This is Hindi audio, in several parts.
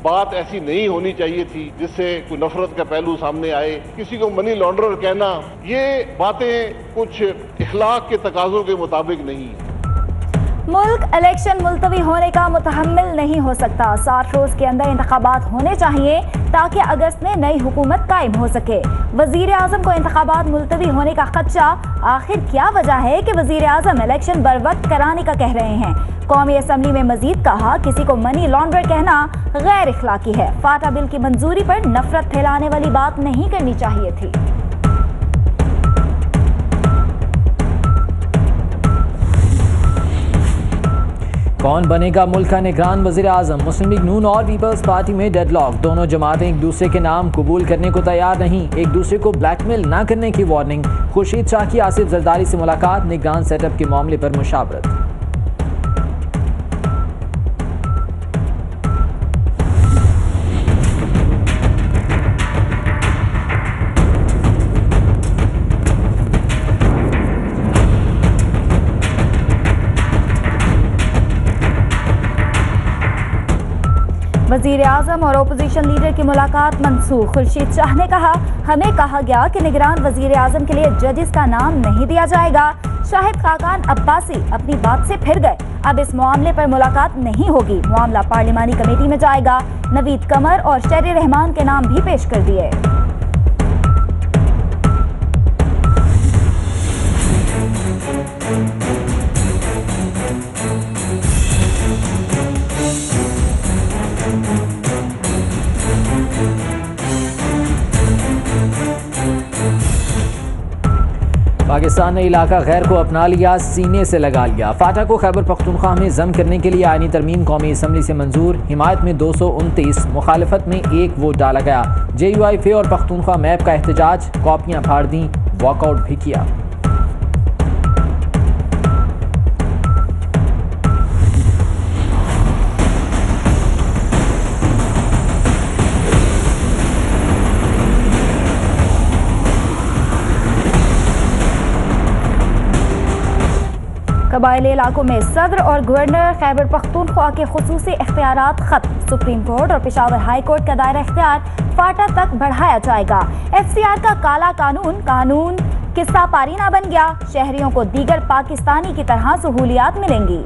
बात ऐसी नहीं होनी चाहिए थी जिससे कोई नफरत का पहलू सामने आए। किसी को मनी लॉन्ड्रर कहना, ये बातें कुछ इखलाक के तकाजों के मुताबिक नहीं है। मुल्क इलेक्शन मुलतवी होने का मुतहम्मिल नहीं हो सकता। 60 रोज के अंदर इंतखाबात होने चाहिए ताकि अगस्त में नई हुकूमत कायम हो सके। वजीर आजम को इंतखाबात मुलतवी होने का खदशा, आखिर क्या वजह है कि वजीर आजम इलेक्शन बर वक्त कराने का कह रहे हैं। कौमी असम्बली में मजीद कहा, किसी को मनी लॉन्ड्रर कहना गैर इखलाकी है। फाटा बिल की मंजूरी पर नफरत फैलाने वाली बात नहीं करनी चाहिए थी। कौन बनेगा मुल्क का निगरान वज़ीर आज़म? मुस्लिम लीग नून और पीपल्स पार्टी में डेडलॉक। दोनों जमातें एक दूसरे के नाम कबूल करने को तैयार नहीं। एक दूसरे को ब्लैकमेल न करने की वार्निंग। खुर्शीद शाह की आसिफ जरदारी से मुलाकात, निगरान सेटअप के मामले पर मुशावरत। वजीर आजम और ओपोजिशन लीडर की मुलाकात मनसूख। खुर्शीद शाह ने कहा, हमें कहा गया कि निगरान वजीर आजम के लिए जजेस का नाम नहीं दिया जाएगा। शाहिद खाकान अब्बासी अपनी बात से फिर गए। अब इस मामले पर मुलाकात नहीं होगी। मामला पार्लिमानी कमेटी में जाएगा। नवीद कमर और शर्री रहमान के नाम भी पेश कर दिए। पाकिस्तान ने इलाका गैर को अपना लिया, सीने से लगा लिया। फाटा को खैबर पख्तूनख्वा में जम करने के लिए आईनी तरमीम कौमी असम्बली से मंजूर। हिमायत में 229, मुखालफत में 1 वोट डाला गया। JUI और पख्तूनख्वा मैप का एहतजाज, कॉपियां फाड़ दी, वॉकआउट भी किया। कबायली इलाकों में सदर और गवर्नर खैबर पख्तूनख्वा के खुसूसी इख्तियारात खत्म। सुप्रीम कोर्ट और पेशावर हाई कोर्ट का दायरा इख्तियार फाटा तक बढ़ाया जाएगा। FCR का काला कानून किस्सा पारीना बन गया। शहरियों को दीगर पाकिस्तानी की तरह सहूलियात मिलेंगी।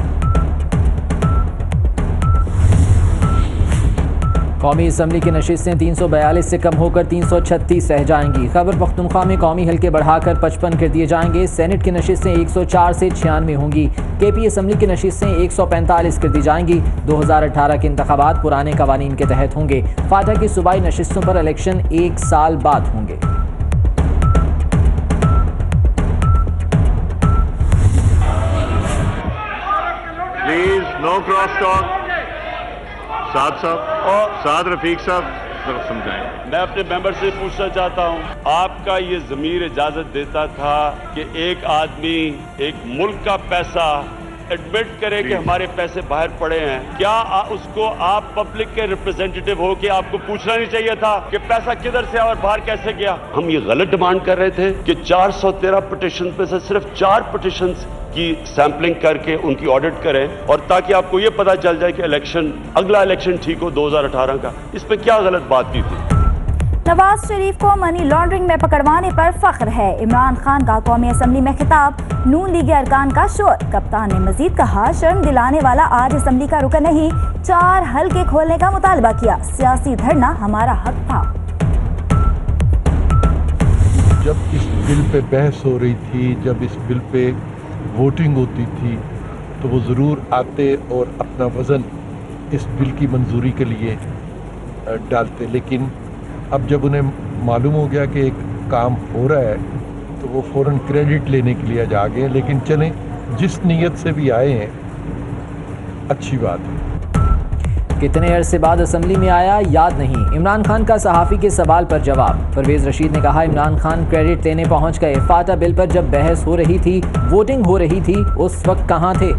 कौमी असम्बली की नशिस्तें 342 से कम होकर 336 रह जाएंगी। खैबर पख्तूनख्वा में कौमी हल्के बढ़ाकर 55 कर दिए जाएंगे। सेनेट की नशिस्तें 104 से 96 होंगी। KP असम्बली की नशिस्तें 145 कर दी जाएंगी। 2018 के इंतखाबात पुराने कवानीन के तहत होंगे। फाटा की सूबाई नशिस्तों पर इलेक्शन 1 साल बाद होंगे। Please no cross talk. Saad Rafiq साहब जरा समझाएं। मैं अपने मेंबर से पूछना चाहता हूं, आपका ये ज़मीर इजाजत देता था कि एक आदमी एक मुल्क का पैसा एडमिट करे कि हमारे पैसे बाहर पड़े हैं, क्या उसको आप पब्लिक के रिप्रेजेंटेटिव हो कि आपको पूछना नहीं चाहिए था कि पैसा किधर से और बाहर कैसे गया? हम ये गलत डिमांड कर रहे थे कि 413 पिटिशन पे से सिर्फ 4 पिटिशन की सैंपलिंग करके उनकी ऑडिट करें और ताकि आपको ये पता चल जाए कि अगला इलेक्शन ठीक हो 2018 का। इस पे क्या गलत बात की थी? नवाज शरीफ को मनी लॉन्ड्रिंग में पकड़वाने पर फख्र है। इमरान खान का कौमी असम्बली में खिताब, नून लीगी अरकान का शोर। कप्तान ने मजीद कहा, शर्म दिलाने वाला आज असम्बली का रुकन नहीं, 4 हल्के खोलने का मुतालबा किया। सियासी धरना हमारा हक था। जब इस बिल पे बहस हो रही थी, जब इस बिल पे वोटिंग होती थी, तो वो ज़रूर आते और अपना वज़न इस बिल की मंजूरी के लिए डालते। लेकिन अब जब उन्हें मालूम हो गया कि एक काम हो रहा है तो वो फ़ौरन क्रेडिट लेने के लिए जा गए। लेकिन चलें, जिस नीयत से भी आए हैं अच्छी बात है। कितने अरसे बाद असम्बली में आया याद नहीं। इमरान खान का सहाफ़ी के सवाल पर जवाब। परवेज़ रशीद ने कहा, इमरान खान क्रेडिट लेने पहुंच गए। फाटा बिल पर जब बहस हो रही थी, वोटिंग हो रही थी, उस वक्त कहां थे?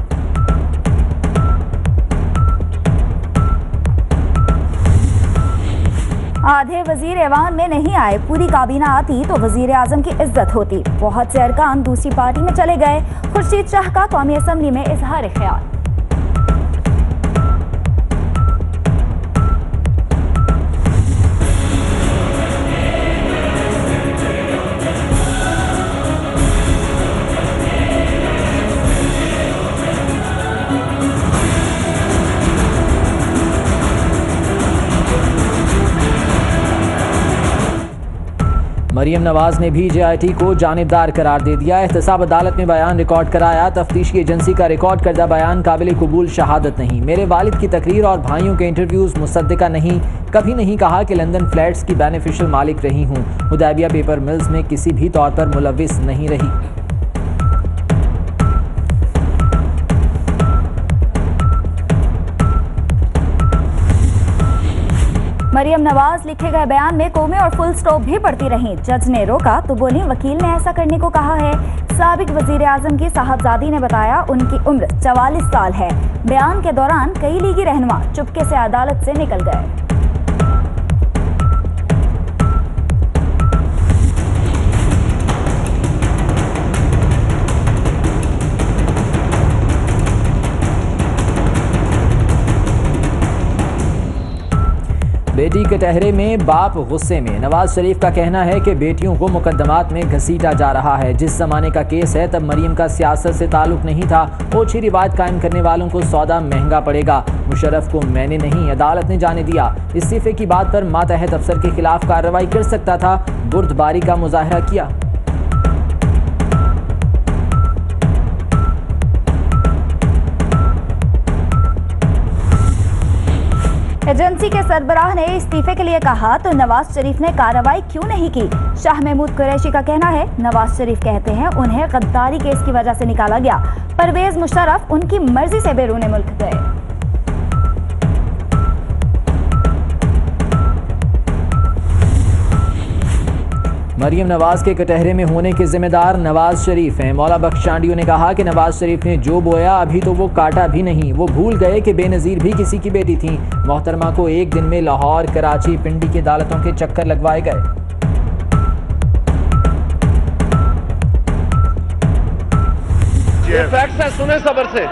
आधे वजीर ऐवान में नहीं आए। पूरी काबीना आती तो वजीर आजम की इज्जत होती। बहुत से अरकान दूसरी पार्टी में चले गए। खुर्शीद शाह का कौमी असम्बली में इजहार ख्याल। मरियम नवाज ने भी JIT को जानिबदार करार दे दिया। एहतसाब अदालत में बयान रिकॉर्ड कराया। तफ्तीशी एजेंसी का रिकॉर्ड करदा बयान काबिल कबूल शहादत नहीं। मेरे वालिद की तकरीर और भाइयों के इंटरव्यूज मुसद्दिका नहीं। कभी नहीं कहा कि लंदन फ्लैट्स की बेनिफिशियल मालिक रही हूँ। हुदैबिया पेपर मिल्स में किसी भी तौर पर मुलविस नहीं रही। मरियम नवाज लिखे गए बयान में कोमे और फुल स्टॉप भी पढ़ती रहीं। जज ने रोका तो बोली वकील ने ऐसा करने को कहा है। साबिक वजीर आजम की साहबजादी ने बताया उनकी उम्र 44 साल है। बयान के दौरान कई लीगी रहनुमा चुपके से अदालत से निकल गए। बेटी कटहरे में बाप गुस्से में। नवाज शरीफ का कहना है कि बेटियों को मुकदमात में घसीटा जा रहा है। जिस जमाने का केस है तब मरियम का सियासत से ताल्लुक नहीं था। ओछी रिवायत कायम करने वालों को सौदा महंगा पड़ेगा। मुशर्रफ को मैंने नहीं अदालत ने जाने दिया। इस्तीफे की बात पर मातहत अफसर के खिलाफ कार्रवाई कर सकता था। बुर्दबारी का मुजाहरा किया। एजेंसी के सरबराह ने इस्तीफे के लिए कहा तो नवाज शरीफ ने कार्रवाई क्यों नहीं की। शाह महमूद कुरैशी का कहना है नवाज शरीफ कहते हैं उन्हें गद्दारी केस की वजह से निकाला गया। परवेज मुशर्रफ उनकी मर्जी से बैरून मुल्क गए। मरियम नवाज के कटहरे में होने के जिम्मेदार नवाज शरीफ हैं। मौला बख्श चांडियों ने कहा कि नवाज शरीफ ने जो बोया अभी तो वो काटा भी नहीं। वो भूल गए कि बेनज़ीर भी किसी की बेटी थी। मोहतरमा को एक दिन में लाहौर, कराची, पिंडी की अदालतों के चक्कर लगवाए गए। ये फैक्ट्स है, सुने सबर से,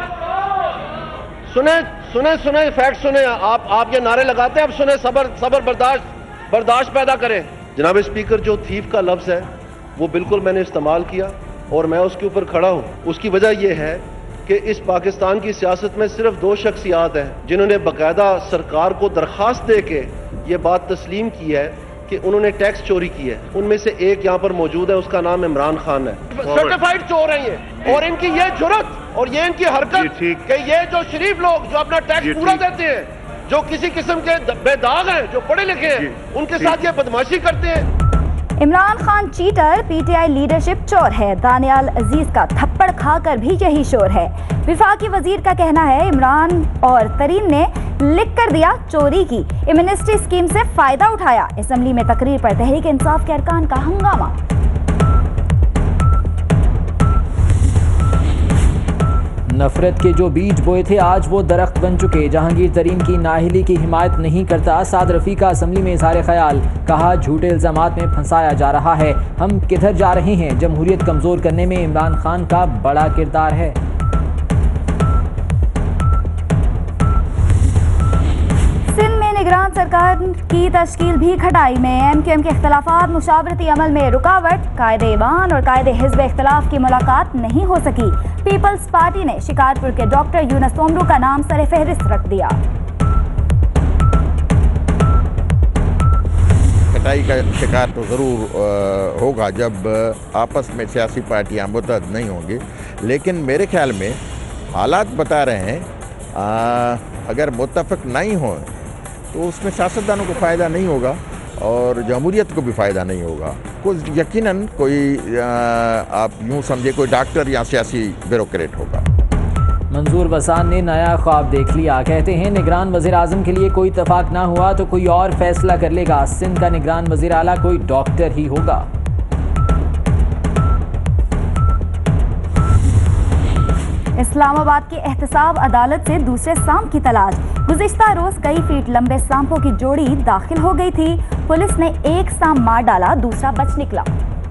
सुने फैक्ट सुने। आप ये नारे लगाते हैं, अब सुने सबर बर्दाश्त पैदा करें। जनाब स्पीकर, जो थीफ का लफ्ज़ है वो बिल्कुल मैंने इस्तेमाल किया और मैं उसके ऊपर खड़ा हूँ। उसकी वजह यह है कि इस पाकिस्तान की सियासत में सिर्फ दो शख्सियात हैं जिन्होंने बाकायदा सरकार को दरख्वास्त दे के ये बात तस्लीम की है कि उन्होंने टैक्स चोरी की है। उनमें से एक यहाँ पर मौजूद है, उसका नाम इमरान खान है। सर्टिफाइड चोर हैं ये, और इनकी ये जुर्रत और ये इनकी हरकत कि ये जो शरीफ लोग जो अपना टैक्स पूरा देते हैं, जो किसी किस्म के बेदाग हैं, जो पढ़े लिखे हैं, उनके साथ ये बदमाशी करते हैं। Imran Khan cheater, PTI leadership चोर है। दानियाल अजीज का थप्पड़ खाकर भी यही शोर है। विफाकी वजीर का कहना है इमरान और तरीन ने लिख कर दिया चोरी की। इम्यूनिटी स्कीम से फायदा उठाया। असेंबली में तकरीर पर तहरीक इंसाफ के अरकान का हंगामा। नफरत के जो बीज बोए थे आज वो दरख्त बन चुके। जहांगीर तरीन की नाअहली की हिमायत नहीं करता। साद रफ़ी का असम्बली में इज़हार ख्याल। कहा झूठे इल्ज़ामात में फंसाया जा रहा है। हम किधर जा रहे हैं। जमहूरियत कमज़ोर करने में इमरान खान का बड़ा किरदार है। निगरान सरकार की तश्कील भी खटाई में। MQM के इख्तलाफात मुशावरती अमल में रुकावट। कायदे ईमान और कायदे हिज़्ब इख्तलाफ की मुलाकात नहीं हो सकी। पीपल्स पार्टी ने शिकारपुर के डॉक्टर यूनुस तोमरू का नाम सरे फहरिस्त रख दिया। कटाई का शिकार तो ज़रूर होगा जब आपस में सियासी पार्टियां मुत्तहद नहीं होंगी, लेकिन मेरे ख्याल में हालात बता रहे हैं अगर मुत्तफिक नहीं हो तो उसमें सियासतदानों को फ़ायदा नहीं होगा और जमहूरियत को भी फ़ायदा नहीं होगा। कुछ यकीनन कोई आप यूँ समझे कोई डॉक्टर या सियासी ब्यूरोक्रेट होगा। मंजूर वसान ने नया ख्वाब देख लिया। कहते हैं निगरान वज़ीर आज़म के लिए कोई इत्तफाक ना हुआ तो कोई और फैसला कर लेगा। सिंध का निगरान वज़ीर आला कोई डॉक्टर ही होगा। इस्लामाबाद की एहतसाब अदालत से दूसरे सांप की तलाश। गुज़िश्ता रोज कई फीट लंबे सांपों की जोड़ी दाखिल हो गई थी। पुलिस ने एक सांप मार डाला, दूसरा बच निकला।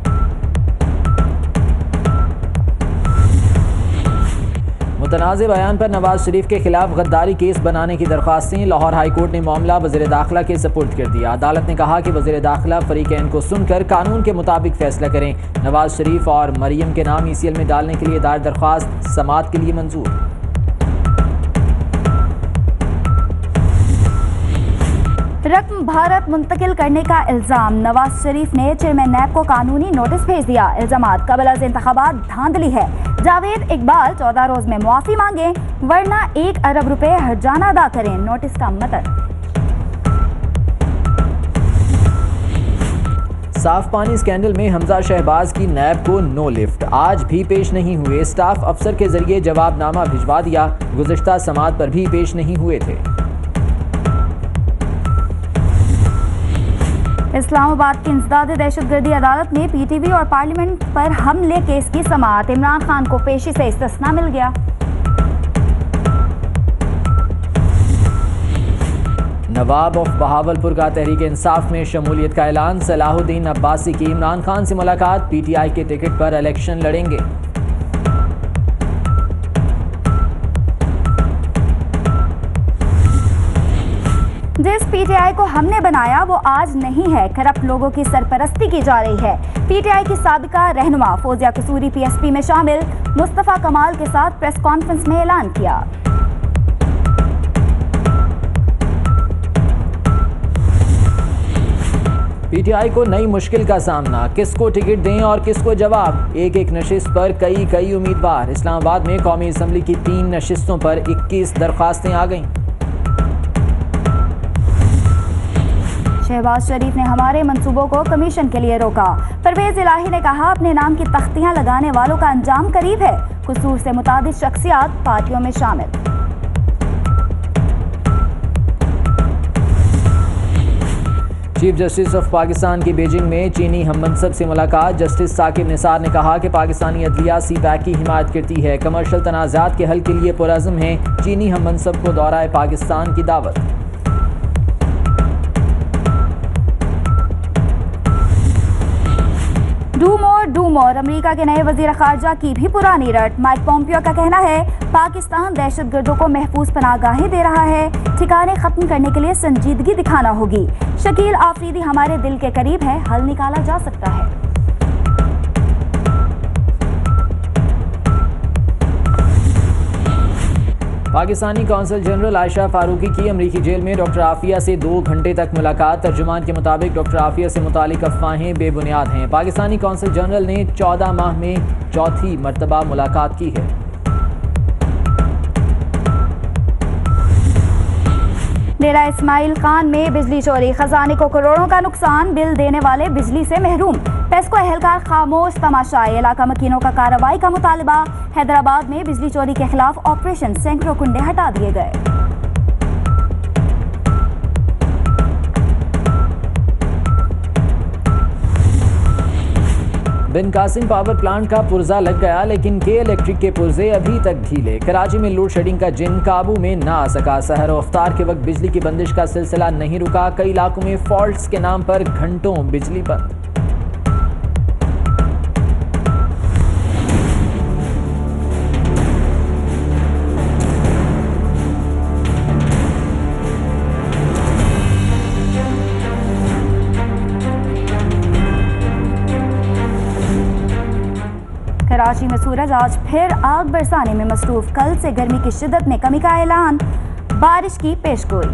मुतनाज़े बयान पर नवाज शरीफ के खिलाफ गद्दारी केस बनाने की दरख्वास्तें। लाहौर हाई कोर्ट ने मामला वज़ीर दाखिला के सपुर्द कर दिया। अदालत ने कहा कि वज़ीर दाखिला फरीकैन को सुनकर कानून के मुताबिक फैसला करें। नवाज शरीफ और मरियम के नाम ECL में डालने के लिए दायर दरख्वास्त समाअत के लिए मंजूर। रकम भारत मुंतकिल करने का इल्जाम, नवाज शरीफ ने चेयरमैन नैब को कानूनी नोटिस भेज दिया। इल्जामात कबल अज इंतखाबात धांधली है। जावेद इकबाल 14 रोज में मुआफी मांगे वरना 1 अरब रुपए हर्जाना अदा करें, नोटिस का मतलब। साफ पानी स्कैंडल में हमजा शहबाज की नैब को नो लिफ्ट, आज भी पेश नहीं हुए। स्टाफ अफसर के जरिए जवाबनामा भिजवा दिया, गुज़िश्ता समात पर भी पेश नहीं हुए थे। इस्लामाबाद की इंसदाद दहशतगर्दी अदालत में पीटीवी और पार्लियामेंट पर हमले केस की समाअत, इमरान खान को पेशी से इस्तिस्ना मिल गया। नवाब ऑफ बहावलपुर का तहरीक इंसाफ में शमूलियत का ऐलान, सलाहुद्दीन अब्बासी की इमरान खान से मुलाकात, पीटीआई के टिकट पर इलेक्शन लड़ेंगे। जिस पीटीआई को हमने बनाया वो आज नहीं है, करप्ट लोगों की सरपरस्ती की जा रही है। पीटीआई की साबिका रहनुमा फौजिया कसूरी पीएसपी में शामिल, मुस्तफा कमाल के साथ प्रेस कॉन्फ्रेंस में ऐलान किया। पीटीआई को नई मुश्किल का सामना, किसको टिकट दें और किसको जवाब, एक नशिस्त पर कई उम्मीदवार। इस्लामाबाद में कौमी असम्बली की 3 नशिस्तों पर 21 दरख्वास्तें आ गईं। शहबाज शरीफ ने हमारे मंसूबों को कमीशन के लिए रोका। परवेज इलाही ने कहा अपने नाम की तख्तियां लगाने वालों का अंजाम करीब है। कसूर से मुतादिद शख्सियात पार्टियों में शामिल। चीफ जस्टिस ऑफ पाकिस्तान की बीजिंग में चीनी हममनसब से मुलाकात, जस्टिस साकिब निसार ने कहा कि पाकिस्तानी अदलिया सीपैक की हिमायत करती है, कमर्शियल तनाज़ात के हल के लिए पुरअज़्म है। चीनी हममनसब को दौराए पाकिस्तान की दावत। डू मोर, अमेरिका के नए वजीर खारजा की भी पुरानी रट। माइक पोम्पियो का कहना है पाकिस्तान दहशतगर्दों को महफूज पनाहगाहें दे रहा है, ठिकाने खत्म करने के लिए संजीदगी दिखाना होगी। शकील आफरीदी हमारे दिल के करीब है, हल निकाला जा सकता है। पाकिस्तानी कौंसल जनरल आयशा फारूकी की अमरीकी जेल में डॉक्टर आफिया से 2 घंटे तक मुलाकात। तर्जुमान के मुताबिक डॉक्टर आफिया से मुतालिक अफवाहें बेबुनियाद हैं। पाकिस्तानी कौंसल जनरल ने 14 माह में चौथी मरतबा मुलाकात की है। डेरा इस्माइल खान में बिजली चोरी, खजाने को करोड़ों का नुकसान, बिल देने वाले बिजली से महरूम। पेस्को एहलकार खामोश तमाशाई, इलाका मकीनों का कार्रवाई का मुतालबा। हैदराबाद में बिजली चोरी के खिलाफ ऑपरेशन, सैकड़ों कुंडे हटा दिए गए। बिन कासिम पावर प्लांट का पुर्जा लग गया, लेकिन के इलेक्ट्रिक के पुर्जे अभी तक ढीले। कराची में लोड शेडिंग का जिन काबू में ना आ सका। सहर और इफ्तार के वक्त बिजली की बंदिश का सिलसिला नहीं रुका। कई इलाकों में फॉल्ट्स के नाम पर घंटों बिजली बंद। कराची में सूरज आज फिर आग बरसाने में मसरूफ। कल से गर्मी की शिद्दत में कमी का ऐलान, बारिश की पेशगोई।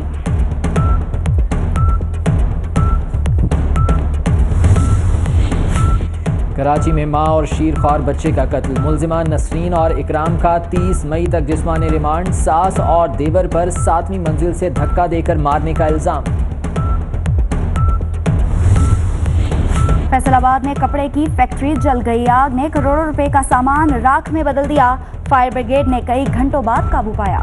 कराची में मां और शीरख्वार बच्चे का कत्ल, मुल्जिमान नसरीन और इकराम का 30 मई तक जिस्मानी रिमांड। सास और देवर पर 7वीं मंजिल से धक्का देकर मारने का इल्जाम। फैसलाबाद में कपड़े की फैक्ट्री जल गई, आग ने करोड़ों रुपए का सामान राख में बदल दिया। फायर ब्रिगेड ने कई घंटों बाद काबू पाया।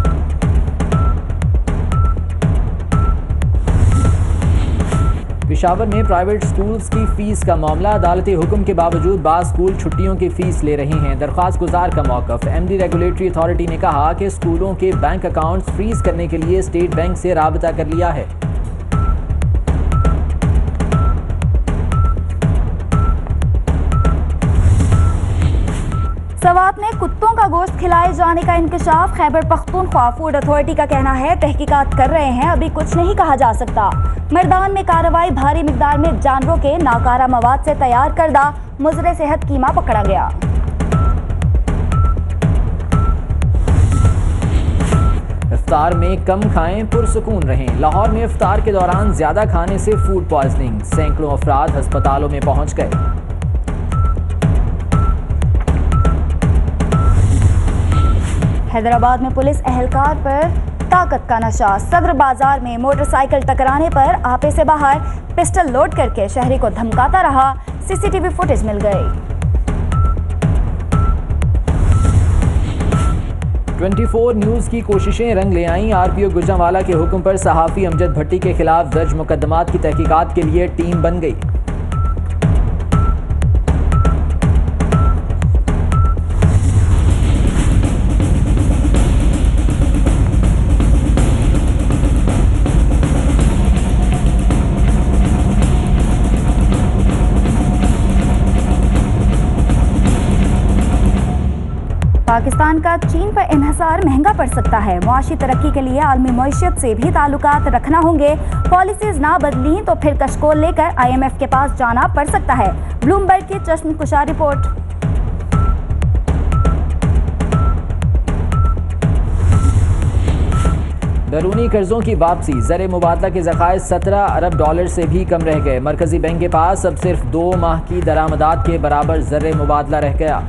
पेशावर में प्राइवेट स्कूल्स की फीस का मामला, अदालती हुक्म के बावजूद बाज़ स्कूल छुट्टियों की फीस ले रहे हैं। दरख्वास्त गुजार का मौक़िफ़, एमडी रेगुलेटरी अथॉरिटी ने कहा कि स्कूलों के बैंक अकाउंट्स फ्रीज करने के लिए स्टेट बैंक से राबता कर लिया है। सवात में कुत्तों का गोश्त खिलाए जाने का इंकशाफ, खैबर पख्तूनख्वा फूड अथॉरिटी का कहना है तहकीकात कर रहे हैं, अभी कुछ नहीं कहा जा सकता। मर्दान में कार्रवाई, भारी मिकदार में जानवरों के नाकारा मवाद से तैयार करदा मुजरे सेहत कीमा पकड़ा गया। इफ्तार में कम खाएं, पुरसुकून रहें। लाहौर में इफ्तार के दौरान ज्यादा खाने से फूड पॉइजनिंग, सैकड़ों अफराद अस्पतालों में पहुंच गए। हैदराबाद में पुलिस एहलकार पर ताकत का नशा। सदर बाजार में मोटरसाइकिल टकराने पर आपे से बाहर पिस्टल लोड करके शहरी को धमकाता रहा, सीसीटीवी फुटेज मिल गई। 24 न्यूज़ की कोशिशें रंग ले आईं। आरपीओ गुजरांवाला के हुक्म पर सहाफ़ी अमजद भट्टी के खिलाफ दर्ज मुकदमात की तहकीकात के लिए टीम बन गई। पाकिस्तान का चीन पर इन्हिसार महंगा पड़ सकता है। मुआशी तरक्की के लिए आलमी मईशत से भी ताल्लुकात रखना होंगे। पॉलिसीज ना बदली तो फिर कशकोल लेकर IMF के पास जाना पड़ सकता है। ब्लूमबर्ग की चश्मकुशा रिपोर्ट। बैरूनी कर्जों की वापसी, ज़र मुबादला के ज़खायर 17 अरब डॉलर से भी कम रह गए। मरकजी बैंक के पास अब सिर्फ 2 माह की दरामदात के बराबर ज़र मुबादला रह गया।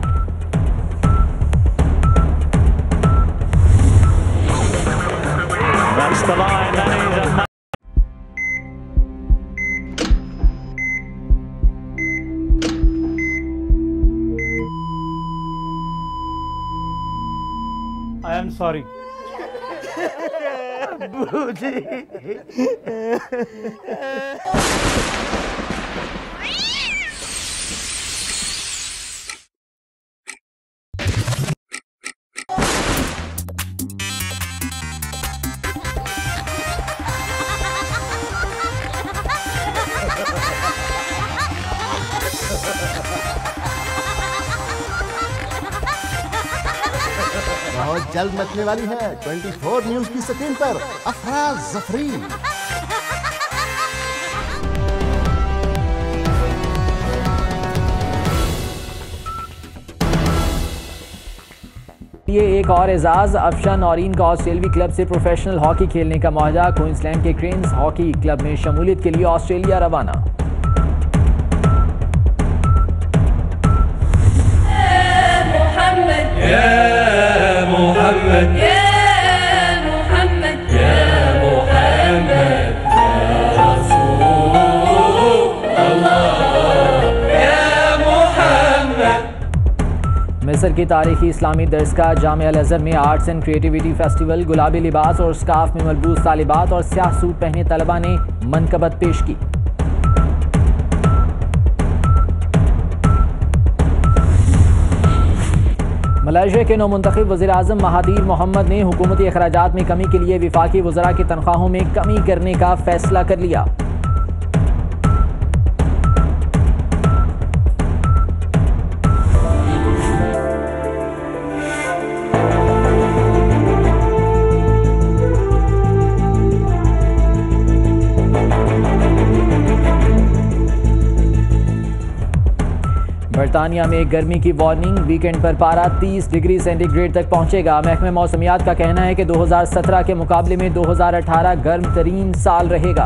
I am sorry. बहुत जल्द मचने वाली है 24 न्यूज की स्क्रीन पर अफरा जफरी। ये एक और एजाज, अफशा नौरीन का ऑस्ट्रेलियावी क्लब से प्रोफेशनल हॉकी खेलने का मुआहदा। क्वींसलैंड के क्रेन्स हॉकी क्लब में शमूलियत के लिए ऑस्ट्रेलिया रवाना। मिस्र की तारीखी इस्लामी दरसगाह जामिया अल-अज़हर में आर्ट्स एंड क्रिएटिविटी फेस्टिवल, गुलाबी लिबास और स्कार्फ में मलबूस तालिबात और स्याह सूट पहने तलबा ने मनकबत पेश की। मलेशिया के नौमुंतखब वज़ीर-ए-आज़म महातीर मोहम्मद ने हुकूमती अखराजात में कमी के लिए विफाकी वज़रा की तनख्वाहों में कमी करने का फैसला कर लिया। बरतानिया में गर्मी की वार्निंग, वीकेंड पर पारा 30 डिग्री सेंटीग्रेड तक पहुंचेगा। महकमे मौसमियात का कहना है कि 2017 के मुकाबले में 2018 गर्म तरीन साल रहेगा।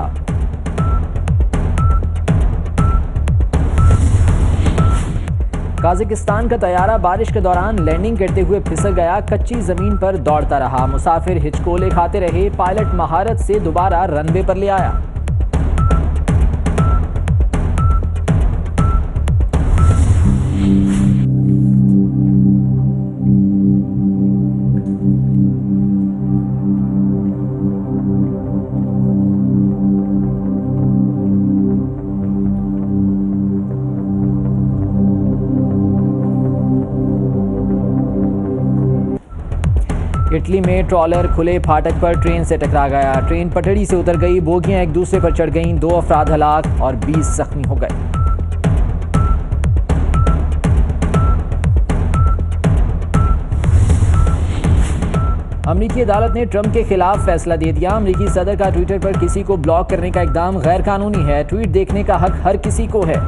काज़ाकिस्तान का तैयारा बारिश के दौरान लैंडिंग करते हुए फिसल गया, कच्ची जमीन पर दौड़ता रहा। मुसाफिर हिचकोले खाते रहे, पायलट महारत से दोबारा रनवे पर ले आया। इटली में ट्रॉलर खुले फाटक पर ट्रेन से टकरा गया। ट्रेन पटड़ी से उतर गई, बोगियां एक दूसरे पर चढ़ गईं। 2 अफराद हलाक और 20 जख्मी हो गए। अमरीकी अदालत ने ट्रंप के खिलाफ फैसला दे दिया। अमरीकी सदर का ट्विटर पर किसी को ब्लॉक करने का इकदाम गैर कानूनी है। ट्वीट देखने का हक हर किसी को है।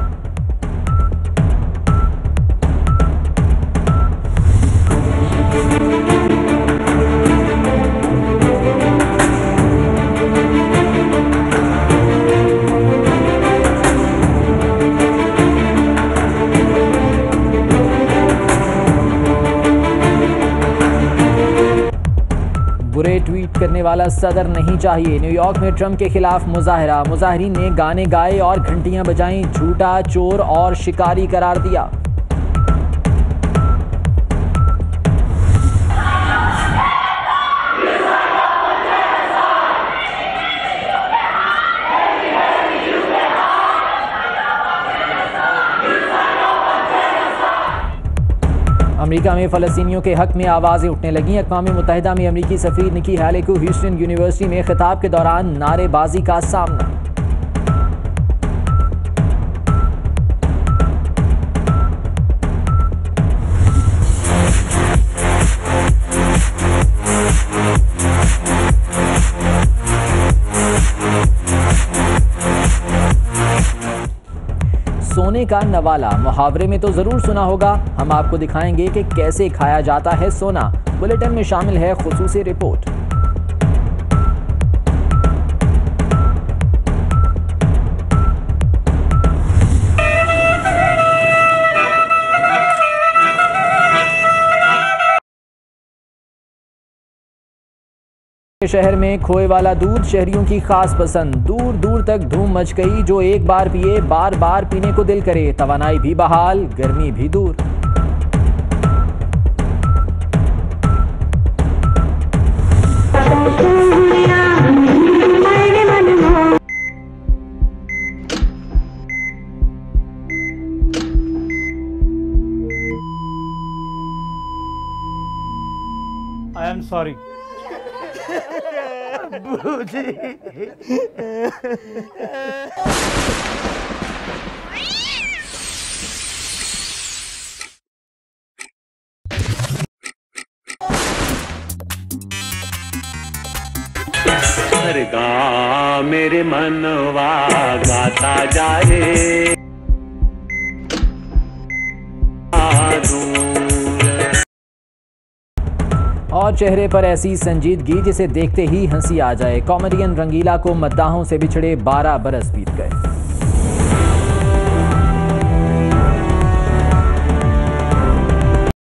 वाला सदर नहीं चाहिए। न्यूयॉर्क में ट्रंप के खिलाफ मुजाहरा, मुजाहिरीन ने गाने गाए और घंटियां बजाईं, झूठा, चोर और शिकारी करार दिया। अमेरिका में फ़लस्तीनियों के हक में आवाज़ें उठने लगीं। अक़वाम मुत्तहिदा में अमेरिकी सफ़ीर निकी हैले को ह्यूस्टन यूनिवर्सिटी में खिताब के दौरान नारेबाजी का सामना। सोने का नवाला मुहावरे में तो जरूर सुना होगा। हम आपको दिखाएंगे कि कैसे खाया जाता है सोना। बुलेटिन में शामिल है खुसूसी रिपोर्ट। शहर में खोए वाला दूध शहरियों की खास पसंद। दूर दूर तक धूम मच गई। जो एक बार पिए बार बार पीने को दिल करे। तवानाई भी बहाल, गर्मी भी दूर। I am sorry. गा मेरे मनवा गाता जाए। और चेहरे पर ऐसी संजीदगी जिसे देखते ही हंसी आ जाए। कॉमेडियन रंगीला को मद्दाहों से बिछड़े 12 बरस बीत गए।